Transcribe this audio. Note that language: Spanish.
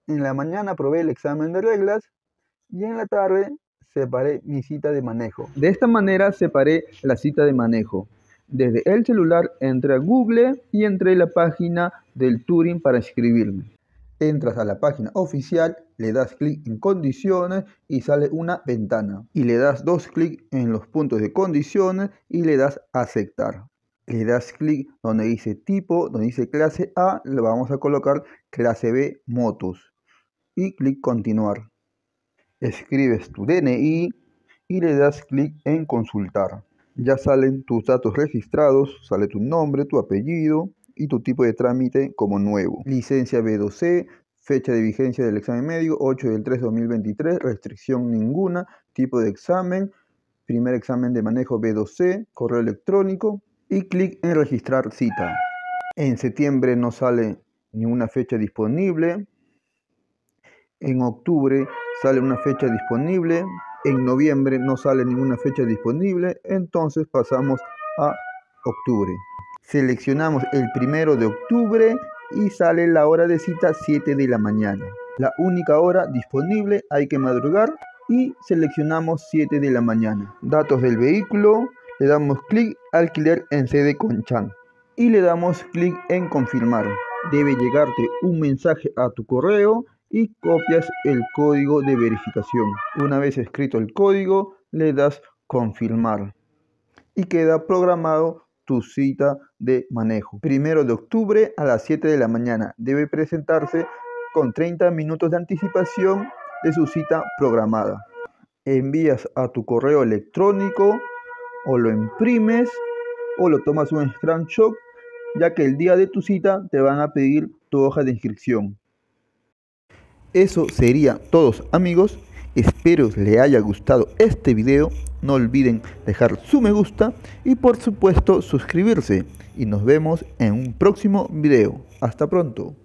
En la mañana probé el examen de reglas y en la tarde separé mi cita de manejo. De esta manera separé la cita de manejo. Desde el celular entré a Google y entré a la página del Turing para inscribirme. Entras a la página oficial, le das clic en condiciones y sale una ventana. Y le das dos clics en los puntos de condiciones y le das aceptar. Le das clic donde dice tipo, donde dice clase A, le vamos a colocar clase B motos. Y clic continuar. Escribes tu DNI y le das clic en consultar. Ya salen tus datos registrados, sale tu nombre, tu apellido y tu tipo de trámite como nuevo. Licencia B2C, fecha de vigencia del examen médico 8 del 3 de 2023, restricción ninguna, tipo de examen, primer examen de manejo B2C, correo electrónico y clic en registrar cita. En septiembre no sale ninguna fecha disponible. En octubre sale una fecha disponible. En noviembre no sale ninguna fecha disponible. Entonces pasamos a octubre. Seleccionamos el 1 de octubre y sale la hora de cita 7 de la mañana. La única hora disponible, hay que madrugar y seleccionamos 7 de la mañana. Datos del vehículo, le damos clic alquiler en sede Conchan y le damos clic en confirmar. Debe llegarte un mensaje a tu correo y copias el código de verificación. Una vez escrito el código, le das confirmar y queda programado tu cita de manejo. 1 de octubre a las 7 de la mañana. Debe presentarse con 30 minutos de anticipación de su cita programada. Envías a tu correo electrónico o lo imprimes o lo tomas un screenshot, ya que el día de tu cita te van a pedir tu hoja de inscripción. Eso sería todo, amigos. Espero les haya gustado este video. No olviden dejar su me gusta y por supuesto suscribirse. Y nos vemos en un próximo video. Hasta pronto.